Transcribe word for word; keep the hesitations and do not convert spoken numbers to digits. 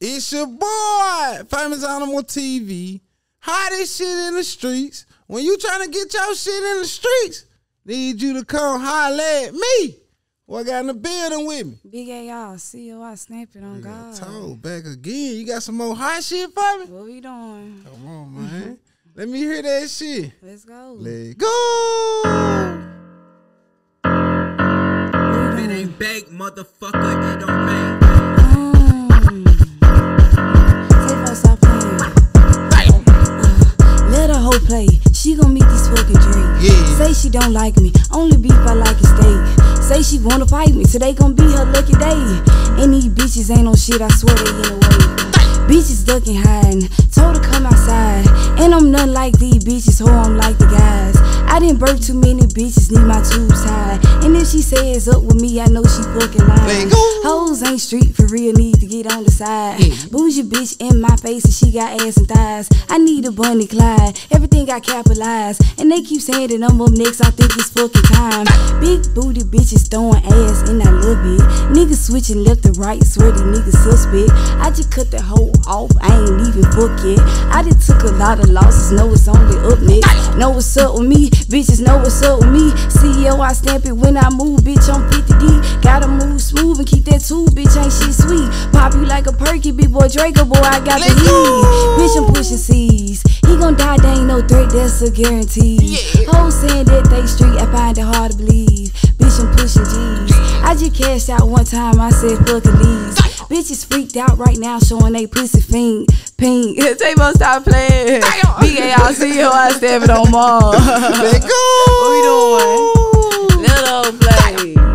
It's your boy, Famous Animal T V. Hottest shit in the streets. When you trying to get your shit in the streets, need you to come holler at me. What got in the building with me? Big A y'all, C O I snapping on God. Told back again. You got some more hot shit for me? What we doing? Come on, man. Let me hear that shit. Let's go. Let's go. If it ain't baked, motherfucker, it don't make. Stop playing. Uh, let her hoe play. She gon' meet these fucking dreams. Yeah. Say she don't like me. Only beef I like is steak. Say she wanna fight me. Today gon' be her lucky day. And these bitches ain't no shit. I swear they in the way. Bitches ducking hiding. Told her come outside. And I'm nothing like these bitches. Ho, I'm like the guys. I didn't birth too many bitches. Need my tubes tied. And if she says up with me, I know she fucking lying. Hoes ain't street for real. Need to get on the side. Bougie bitch in my face and she got ass and thighs. I need a Bunny Clyde. Everything got capitalized. And they keep saying that I'm up next. I think it's fucking time. Big booty bitches throwing ass and I love it. Niggas switching left to right. Swear these niggas suspect. I just cut the hoe off. I ain't even fuck yet. I just took a lot of losses. Know it's only up next. Know what's up with me. Bitches know what's up with me. C E O I stamp it when I move. Bitch I'm fifty D. Gotta move smooth and keep that too. Bitch ain't shit sweet. Pop you like a perky. Big boy Draco boy. I got the heat. Bitch I'm pushing C's. He gon' die. They ain't no threat. That's a guarantee. Yeah. Hoes saying that they street. I find it hard to believe. Bitch I'm pushing G's. I just cashed out one time. I said fuck it leaves. Bitches freaked out right now, showing they pussy fiend. Pink. They must stop playing. Big A I C O I stabbing on Mars. Let go. What we doing? Little play.